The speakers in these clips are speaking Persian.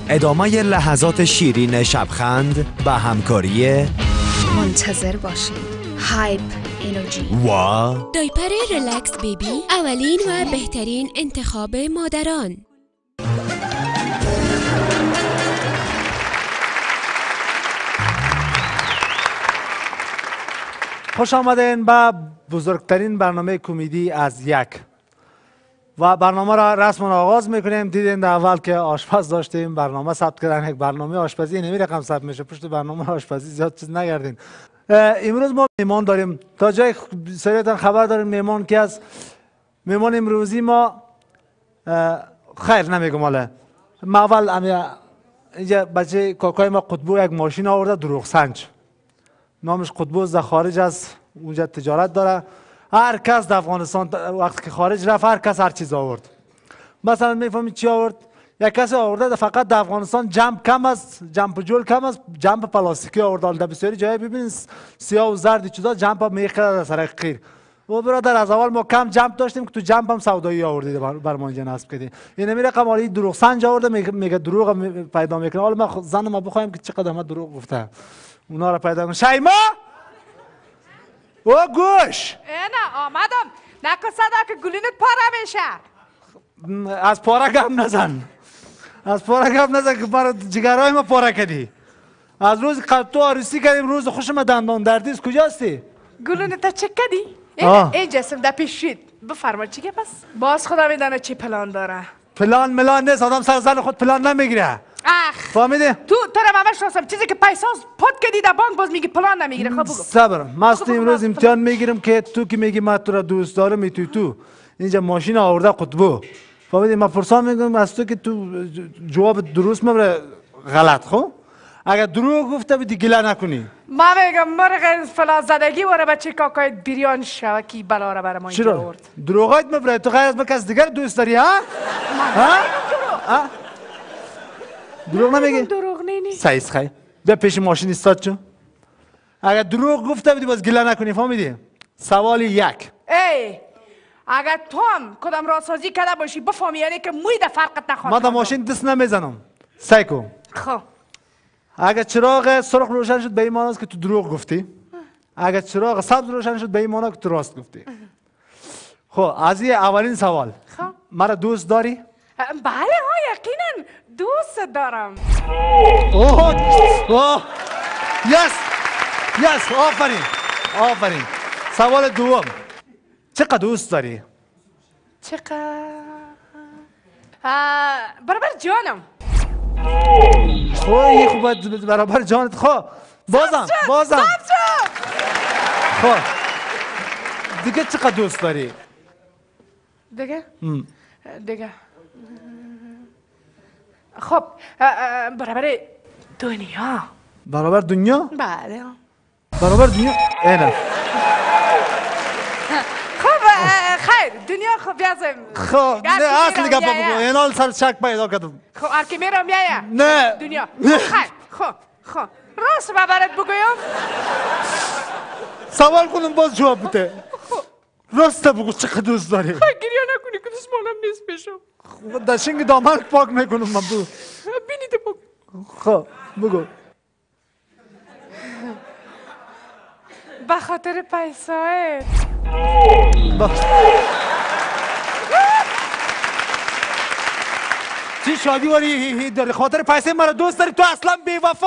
ادامه لحظات شیرین شبخند و همکاری منتظر باشید. هایپ انرژی و دایپر ریلکس بیبی، اولین و بهترین انتخاب مادران. خوش آمدین به بزرگترین برنامه کمدی از یک و برنامه را رسما آغاز میکنیم. دیدین در اول که آشپز داشتیم، برنامه ثبت کردن، یک برنامه آشپزی نمی رقم ثبت میشه، پشت برنامه آشپزی زیاد چیز نگردین. امروز ما میمان داریم، تا جای سریعتان خبر داریم میمان کی است. میمان امروزی ما خیر نمیگم، حالا ما اول اینجا بچه کاکای ما قطبو یک ماشین آورده دروغ سنج، نامش قطبو، در خارج از اونجا تجارت داره. هر کس در افغانستان وقتی که خارج رفت هر کس هر چیز آورد. مثلا میفهمید چی آورد؟ یک کسی آورده فقط در افغانستان جمپ کم است، جمپ جول کم است، جمپ پلاستیکی آورده. در بسیاری جای ببینید سیاه و زرد چیزا جمپ میخره در سر قیر. و برادر از اول ما کم جمپ داشتیم که تو جمپ هم سودایی آوردید بر ما اینجا نصب کردید. این نمیره قماری دروغ سنج آورده، میگه دروغ پیدا میکنه. حالا ما زن ما بخوایم که چقدر ما دروغ گفته اونا را پیدا کنیم. شیما او گوش نه آمدم، نکن صدا که گلینت پاره میشه. از پاره گم نزن، از پاره گم نزن که برای جگرهای ما پاره کردی. از روز تو عروسی کردیم، روز خوشم دندان دردیست. کجاستی؟ گلینت چه کردی؟ این جسم در پیشید. بفرما چی که پس؟ باز خدا میدانه چی پلان داره. پلان ملان نیست، آدم سر زن خود پلان نمیگیره. فهمیدی؟ تو را من شناسم، چیزی که پیسا پد کردی در بانک باز میگی پلان نمیگیره. خب بگو. صبر، مست امروز امتحان میگیرم که تو که میگی من تو را دوست دارم، میتوی تو اینجا ماشین آورده قطبو. فهمیدی؟ من پرسان میگم از تو که تو جواب درست مبره غلط. خب اگر دروغ گفته بودی گله نکنی. ما میگم مرغ فلا زدگی وره بچه کاکایت بیریان شوکی بلا را برای ما اینجا آورد. دروغایت مبره؟ تو غیر از کس دیگر دوست داری ها؟ ها؟ دروغ نمیگی؟ دروغ نینی. سایس خیلی بیا پیش ماشین استاد چون. اگر دروغ گفته بودی باز گله نکنی. فهمیدی؟ سوال یک. ای اگر تو هم کدام راسازی کرده باشی بفهمی یعنی که موی در فرقت نخواهد. ما در ماشین دست نمیزنم. سعی کن. خب اگر چراغ سرخ روشن شد به این معنی است که تو دروغ گفتی. اگر چراغ سبز روشن شد به این معنی که تو راست گفتی. خب از این اولین سوال. خب مرا دوست داری؟ بله ها یقینا دوست دارم. اوه یس آفرین. سوال دوم، چقدر دوست داری؟ چقدر؟ برابر جانم. این خوب برابر جانت. خب بازم خب دیگه چقدر دوست داری؟ دیگه خب برابر دنیا. برابر دنیا؟ بله. برابر دنیا؟ اینه. خب خیر دنیا خب بیازم. خب نه اصلی گپ بگو، این حال سر شک پیدا کردم. خب ارکی میرم یا نه دنیا. خیر خب راست برات بگویم. سوال کنم باز جواب بده. راست بگو چقدر دوست داری؟ گریه نکنی که دوست مالم نیست بشم. در شنگ دامن پاک میکنم من. بگو بینیده بگو. خب بگو. به خاطر پیسایت. چی شادی واری داری؟ خاطر پیسه مرا دوست داری؟ تو اصلا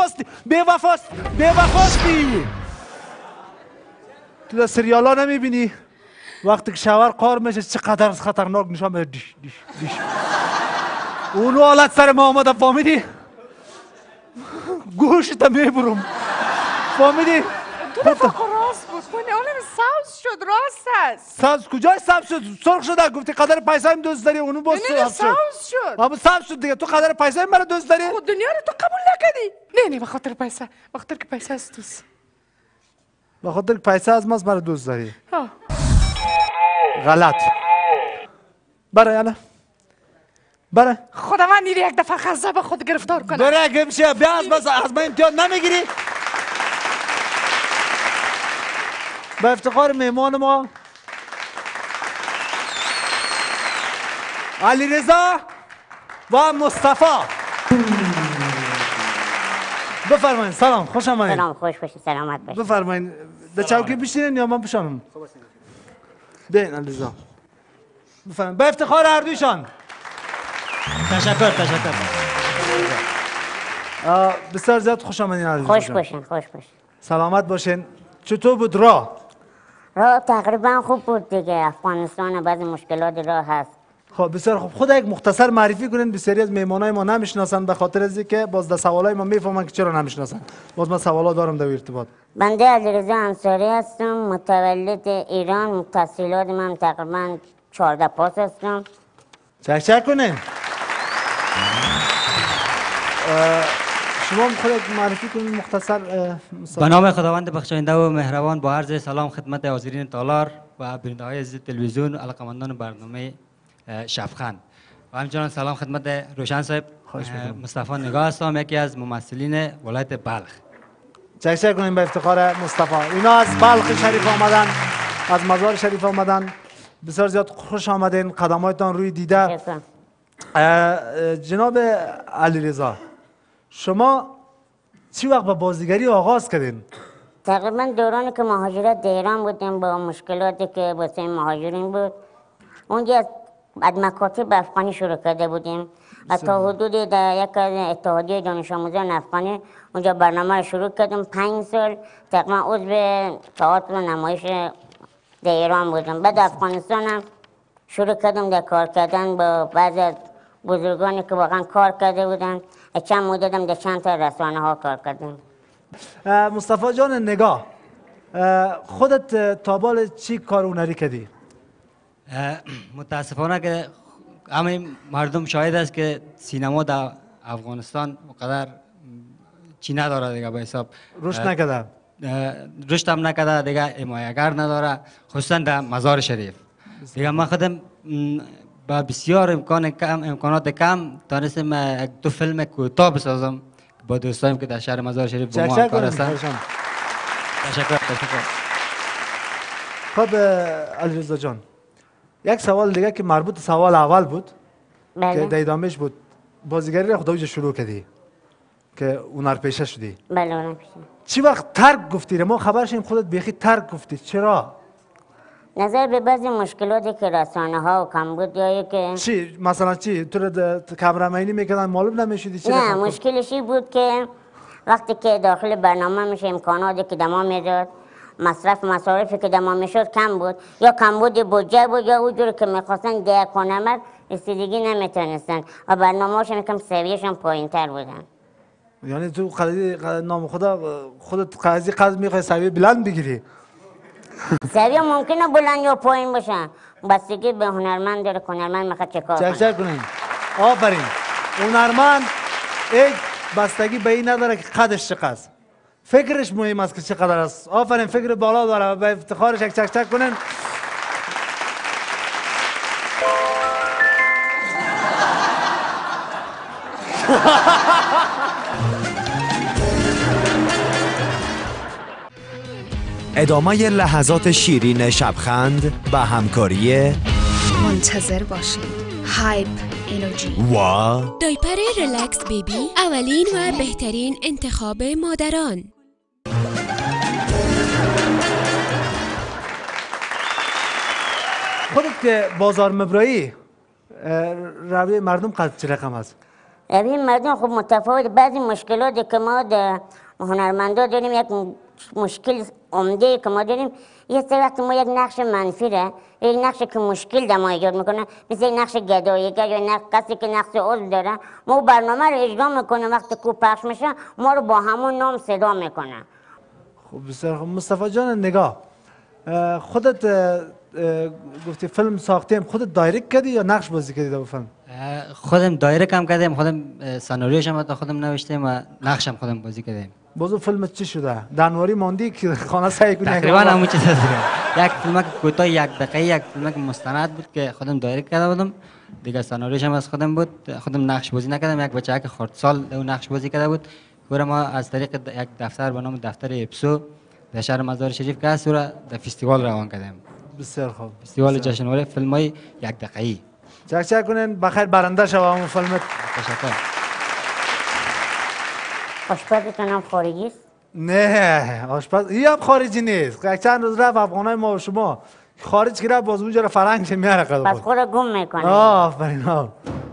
بی‌وفاستی. تو در سریال ها نمیبینی وقتی که شوهر قار میشه چقدر خطرناک نشان میده؟ دیش اونو حالت سر ما آمده. فهمیدی؟ گوشت میبرم. فهمیدی؟ راست بود کنی اونم سبز شد. راست هست. سبز کجای سبز شد؟ سرخ شده. گفتی قدر پیسه هم دوست داری، اونو باز سبز شد. اما سبز شد دیگه. تو قدر پیسه مرا دوست داری؟ خود دنیا رو تو قبول نکردی. نه به خاطر پیسه. به خاطر که پیسه است دوست. به خاطر که پیسه از ماست مرا دوست داری. غلط. برای خدا من یک دفعه خزه به خود گرفتار کنم. برای گمشه بیا از من امتحان نمیگیری. به افتخار مهمان ما علیرضا و مصطفی. بفرمایید. سلام، خوش آمدید. سلام، خوش باشید، سلامت باشید. بفرمایید. در چوکی بشینین یا من بشینم؟ بین علیرضا. بفرمایید. به افتخار هر دویشان. تشکر. بسیار زیاد خوش آمدین علیرضا. خوش باشین. سلامت باشین. چطور بود راه؟ راه تقریبا خوب بود دیگه. افغانستان بعضی مشکلات راه هست. خب بسیار خوب. خود یک مختصر معرفی کنین. بسیاری از مهمانای ما نمیشناسن به خاطر از اینکه باز در سوالای ما میفهمن که چرا نمیشناسن. باز من سوالا دارم در ارتباط. بنده علیرضا انصاری هستم، متولد ایران. تحصیلات من تقریبا 14 پاس هستم. چک کنین. شما خود معرفی کنین مختصر. به نام خداوند بخشاینده و مهربان با عرض سلام خدمت حاضرین تالار و بیننده‌های عزیز تلویزیون و علاقه‌مندان برنامه شبخند و همچنان سلام خدمت روشن صاحب. مصطفی نگاه هستم، یکی از ممثلین ولایت بلخ. چک کنین به افتخار مصطفی. اینا از بلخ شریف آمدن، از مزار شریف آمدن. بسیار زیاد خوش آمدین. قدمایتان روی دیده. جناب علیرضا، شما چی وقت به بازیگری آغاز کردین؟ تقریبا دورانی که مهاجرت در ایران بودیم با مشکلاتی که واسه مهاجرین بود، اونجا از مکاتب افغانی شروع کرده بودیم و تا حدود در یک اتحادیه دانش آموزان افغانی اونجا برنامه رو شروع کردیم. 5 سال تقریبا عضو تئاتر و نمایش در ایران بودم. بعد افغانستان هم شروع کردم در کار کردن با بعضی از بزرگانی که واقعا کار کرده بودن. چند مدتم در چند تا رسانه ها کار کردم. مصطفی جان نگاه، خودت تا بال چی کار هنری کردی؟ متاسفانه که همه مردم شاهد است که سینما در افغانستان اونقدر چی نداره دیگه، به حساب رشد نکرده. رشد هم نکرده دیگه، حمایتگر نداره، خصوصا در مزار شریف. دیگه من خودم با بسیار امکانات کم تانستم یک 2 فیلم کوتاه بسازم با دوستایم که در شهر مزار شریف با ما همکار هستن. تشکر. خب علیرضا جان، یک سوال دیگه که مربوط به سوال اول بود که در ادامهش بود. بازیگری را خدا شروع کردی که هنرپیشه شدی. بله هنرپیشه. چی وقت ترک گفتی؟ ما خبر شدیم خودت بیخی ترک گفتی. چرا؟ نظر به بعضی مشکلاتی که رسانه ها و کمبودیایی که چی مثلا چی تو کامرامینی میکردن معلوم نمیشدی؟ چی نه، مشکلش این بود که وقتی که داخل برنامه میشه امکاناتی که دما میداد، مصرف مصارفی که دما میشد کم بود، یا کمبود بودجه بود، یا اونجوری که میخواستن ده کنمت رسیدگی نمیتونستن و برنامه هاشون یکم سویهشون پایین تر بودن. یعنی تو نام خودت قضیه میخوای سویه بلند بگیری؟ سویه ممکنه بلند یا پایین باشه، بستگی به هنرمند داره که هنرمند میخواد چه کار کنه. چک کنین. آفرین. هنرمند یک بستگی به این نداره که قدش چقدر، فکرش مهم است که چقدر است. آفرین، فکر بالا داره. به افتخارش یک چک کنین. ادامه لحظات شیرین شبخند به همکاری منتظر باشید. هایپ انرژی و دایپر ریلکس بیبی، اولین و بهترین انتخاب مادران. خودت که بازار مبرایی روی مردم قد چه رقم است؟ روی مردم خب متفاوت. بعضی مشکلاتی که ما در هنرمندا داریم، یک مشکل عمده که ما داریم، یه سری وقت ما یک نقش منفی ره، یک نقش که مشکل در ما ایجاد میکنه، مثل یک نقش گداییگر یا کسی که نقش عضو داره، ما برنامه رو اجرا میکنه، وقتی که پخش میشه ما رو با همون نام صدا میکنه. خب بسیار خوب. مصطفی جان نگاه، خودت گفتی فیلم ساختیم، خودت دایرکت کردی یا نقش بازی کردی در فیلم؟ خودم دایرکت هم کردم، خودم سناریوش هم خودم نوشتم و نقشم خودم بازی کردم. بازو فیلمت چی شده؟ دنواری ماندی که خانه سعی کنی؟ تقریبا همون چیز است. یک فیلم کوتاه 1 دقیقه، یک فیلم مستند بود که خودم دایرکت کرده بودم دیگه. سناریوش هم از خودم بود، خودم نقش بازی نکردم. یک بچه که خردسال اون نقش بازی کرده بود که ما از طریق یک دفتر به نام دفتر اپسو در شهر مزار شریف که هست و در فستیوال روان کردم. بسیار خوب. فستیوال جشنواره فیلم‌های 1 دقیقه‌ای. چک کنین بخیر برنده شو اون فیلمت. تشکر. آشپزتون هم خارجی است؟ نه آشپز این هم خارجی نیست. یک چند روز رفت افغانای ما و شما خارج که رفت باز اونجا رو فرنگش میاره قدر پس خود گم میکنه. آفرین ها.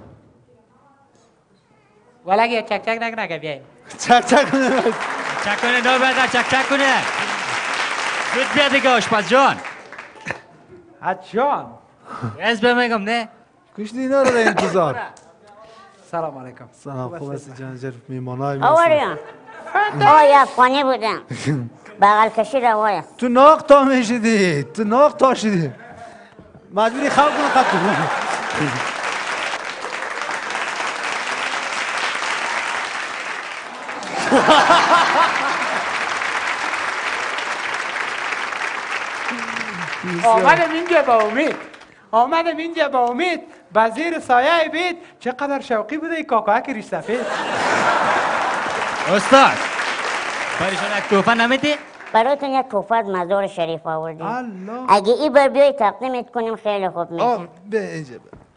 ولگه چک چک نگه بیایی. چک چک کنه. چک کنه دو بده چک کنه. زود بیا دیگه آشپز جان. حجان. از بمیگم نه. کشتی اینا رو انتظار. سلام علیکم. سلام خوب است جان جر میمانای آوریان. آی افغانی بودم. بغل کشی روای است. تو ناق تا میشیدی تو ناق تا شدی مجبوری خواب کنه قد تو آمدم اینجا با امید به زیر سایه بید چقدر شوقی بوده ای کاکاک ریش سفید. استاد برایشان یک توفه نمیدی؟ برایتون یک توفه از مزار شریف آوردیم. الله اگه این بار بیایی تقدیمت کنیم خیلی خوب میشه. به اینجا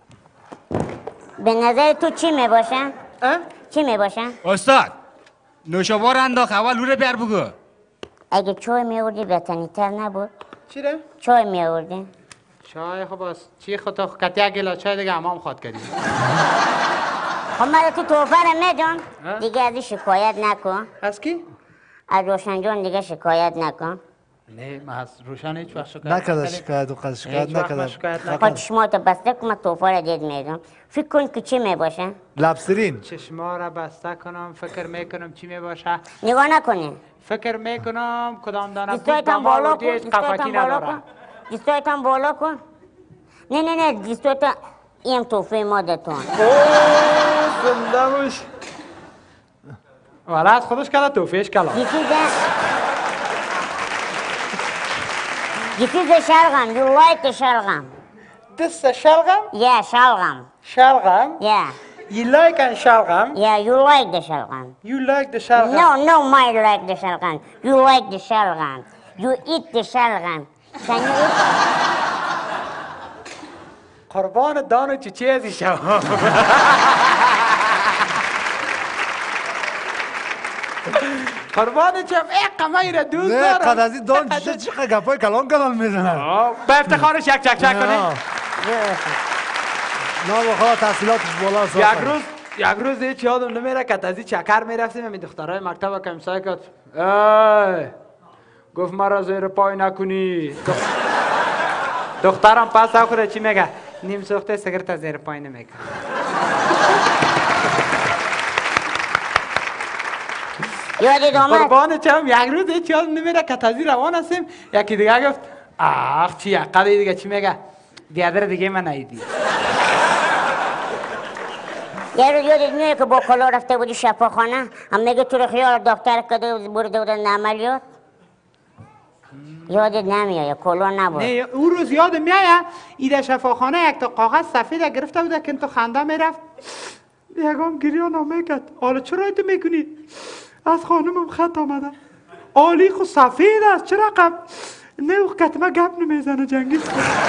به نظر تو چی میباشن؟ چی میباشن؟ استاد نوشابار انداخت اول او رو بیار بگو. اگه چای میوردی بهتنی تر نبود؟ چی ده؟ چای میوردی؟ چای خب است چی خود کتی یک گلاس چای دیگه امام خواد کردیم. خب من تو توفه رو میدم دیگه ازی شکایت نکن. از کی؟ از روشن جان دیگه شکایت نکن. نه من از روشن هیچ وقت شکایت نکده شکایت و قد شکایت نکده خب چشماتو بسته کن من توفه رو دید میدم. فکر کن که چی میباشه؟ لبسرین چشما را بسته کنم فکر میکنم چی میباشه. نگاه نکنی. فکر میکنم کدام دانه بود دیستایت هم بالا کن. قفکی نداره. دیستایت هم بالا کن. نه دیستایت این توفه ما دتون. زنده باش. والا از خودش کلا توفیش کلا. This is a shalgam. You like the shalgam? This is a shalgam? Yeah, shalgam. Shalgam? Yeah. You like a shalgam? Yeah, you like the shalgam. You like the shalgam? No, my like the shalgam. You like the shalgam. You eat the shalgam. Can you eat? قربان دانو چی چیزی شو. قربان چم قمایی را دوست دارم. نه قد از این دان چقدر گپای کلان میزنن. به افتخارش یک چک کنه. نه بخواه تحصیلاتش بالا ساختن. یک روز هیچ یادم نمیره که از این چکر میرفتیم همین دخترهای مکتب که امسای کرد گفت مرا زیر پای نکنی. دخترم پس آخره چی میگه؟ نیم سوخته سگرت زیر پای نمیگه. یادی دومد؟ قربان چم یک روز هیچ یادم نمیره که تازی روان هستیم یکی دیگه گفت آخ چی یقلی دیگه چی میگه؟ دیادر دیگه من نیدی. یه روز یادت میاد که با کلا رفته بودی شفاخانه هم میگه تو رو خیال دکتر کده برده بودن عملیات یادت نمیاد کلا نبود. نه اون روز یادم میاد ایده شفاخانه یک تا کاغذ سفید گرفته بود که تو خنده میرفت یکم گریان میکرد. حالا چرا ایتو میکنی؟ از خانمم خط آمده. آلی خو سفید است چرا قب نه او کتمه گپ نمیزنه جنگیز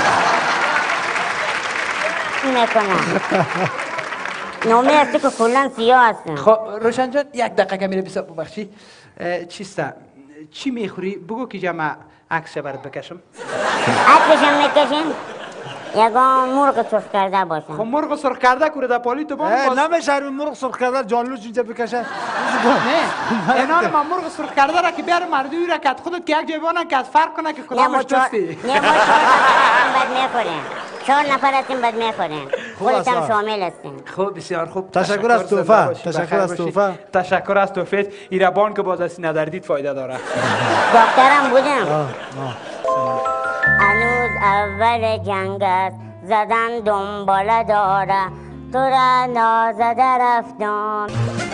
میکنم نومه هستی که کلن سیاه هستن. خب روشن جان یک دقیقه که میره بسا ببخشی چیسته چی میخوری؟ بگو که جمع عکس برات بکشم. عکسشم میکشیم؟ یکان مرغ سرخ کرده باشن. خب مرغ سرخ کرده کوره در پالی تو باز نمیشه مرغ سرخ کرده جانلوش اینجا بکشه. نه اینا رو من مرغ سرخ کرده را که بیاره مردوی را که خودت که یک جای بانن که از فرق کنه که کدامش دوستی. نه ما 4 نفر هستیم بد میخوریم. خودت هم شامل هستیم. خوب بسیار خوب. تشکر از توفه. تشکر از توفه. تشکر از توفه. ایربان که باز از نداردید فایده داره. دکترم بودم. هنوز اول جنگ است زدن دنباله داره تو را نازده رفتم